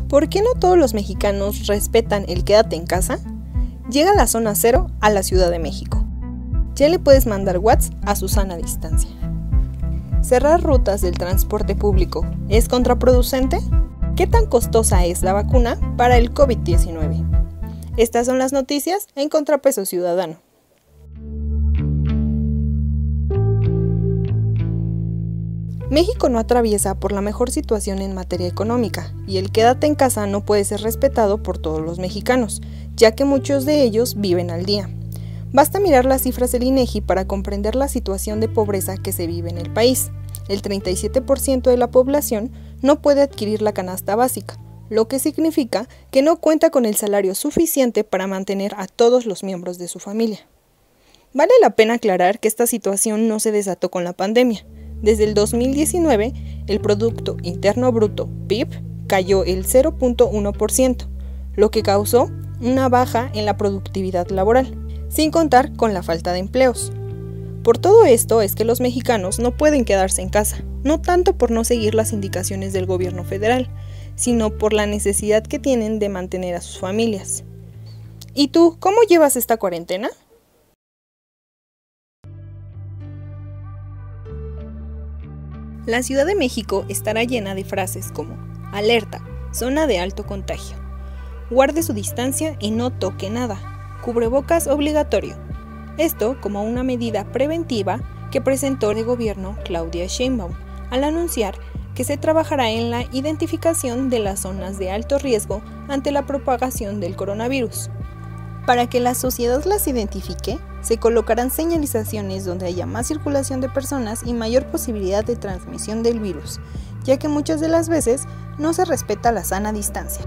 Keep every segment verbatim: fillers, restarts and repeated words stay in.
¿Por qué no todos los mexicanos respetan el quédate en casa? Llega la zona cero a la Ciudad de México. Ya le puedes mandar WhatsApp a su sana distancia. ¿Cerrar rutas del transporte público es contraproducente? ¿Qué tan costosa es la vacuna para el COVID diecinueve? Estas son las noticias en Contrapeso Ciudadano. México no atraviesa por la mejor situación en materia económica, y el quédate en casa no puede ser respetado por todos los mexicanos, ya que muchos de ellos viven al día. Basta mirar las cifras del INEGI para comprender la situación de pobreza que se vive en el país. El treinta y siete por ciento de la población no puede adquirir la canasta básica, lo que significa que no cuenta con el salario suficiente para mantener a todos los miembros de su familia. Vale la pena aclarar que esta situación no se desató con la pandemia. Desde el dos mil diecinueve, el Producto Interno Bruto, P I B, cayó el cero punto uno por ciento, lo que causó una baja en la productividad laboral, sin contar con la falta de empleos. Por todo esto es que los mexicanos no pueden quedarse en casa, no tanto por no seguir las indicaciones del gobierno federal, sino por la necesidad que tienen de mantener a sus familias. ¿Y tú, cómo llevas esta cuarentena? La Ciudad de México estará llena de frases como alerta, zona de alto contagio, guarde su distancia y no toque nada, cubrebocas obligatorio. Esto como una medida preventiva que presentó el gobierno Claudia Sheinbaum al anunciar que se trabajará en la identificación de las zonas de alto riesgo ante la propagación del coronavirus. Para que la sociedad las identifique, se colocarán señalizaciones donde haya más circulación de personas y mayor posibilidad de transmisión del virus, ya que muchas de las veces no se respeta la sana distancia.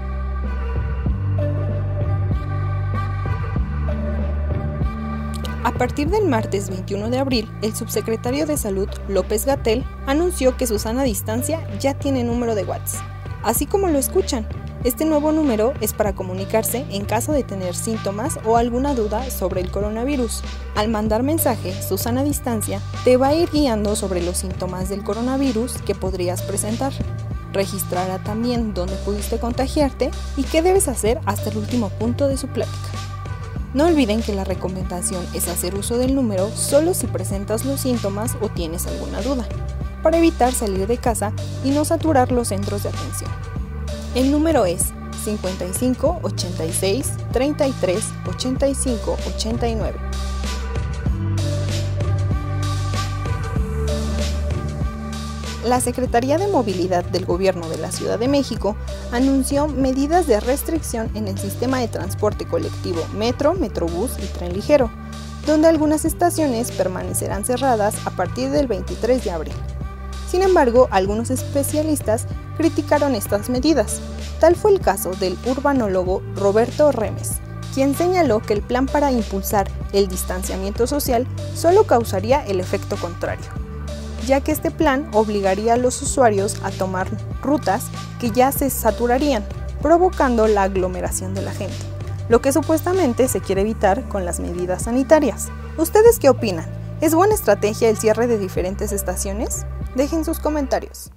A partir del martes veintiuno de abril, el subsecretario de Salud, López-Gatell, anunció que su sana distancia ya tiene número de WhatsApp. Así como lo escuchan, este nuevo número es para comunicarse en caso de tener síntomas o alguna duda sobre el coronavirus. Al mandar mensaje, su sana distancia te va a ir guiando sobre los síntomas del coronavirus que podrías presentar. Registrará también dónde pudiste contagiarte y qué debes hacer hasta el último punto de su plática. No olviden que la recomendación es hacer uso del número solo si presentas los síntomas o tienes alguna duda, para evitar salir de casa y no saturar los centros de atención. El número es cincuenta y cinco, ochenta y seis, treinta y tres, ochenta y cinco, ochenta y nueve. La Secretaría de Movilidad del Gobierno de la Ciudad de México anunció medidas de restricción en el sistema de transporte colectivo Metro, Metrobús y Tren Ligero, donde algunas estaciones permanecerán cerradas a partir del veintitrés de abril. Sin embargo, algunos especialistas criticaron estas medidas. Tal fue el caso del urbanólogo Roberto Remes, quien señaló que el plan para impulsar el distanciamiento social solo causaría el efecto contrario, ya que este plan obligaría a los usuarios a tomar rutas que ya se saturarían, provocando la aglomeración de la gente, lo que supuestamente se quiere evitar con las medidas sanitarias. ¿Ustedes qué opinan? ¿Es buena estrategia el cierre de diferentes estaciones? Dejen sus comentarios.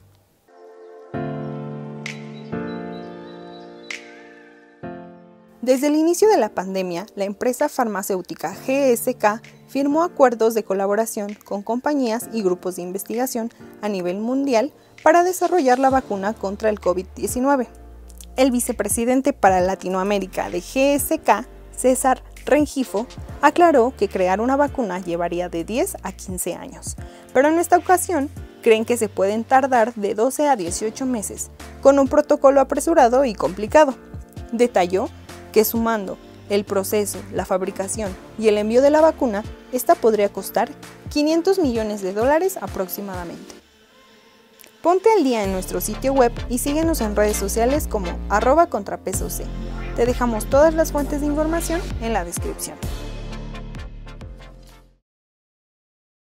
Desde el inicio de la pandemia, la empresa farmacéutica G S K firmó acuerdos de colaboración con compañías y grupos de investigación a nivel mundial para desarrollar la vacuna contra el COVID diecinueve. El vicepresidente para Latinoamérica de G S K, César Rengifo, aclaró que crear una vacuna llevaría de diez a quince años, pero en esta ocasión creen que se pueden tardar de doce a dieciocho meses, con un protocolo apresurado y complicado. Detalló que sumando el proceso, la fabricación y el envío de la vacuna, esta podría costar quinientos millones de dólares aproximadamente. Ponte al día en nuestro sitio web y síguenos en redes sociales como arroba contrapesoc. Te dejamos todas las fuentes de información en la descripción.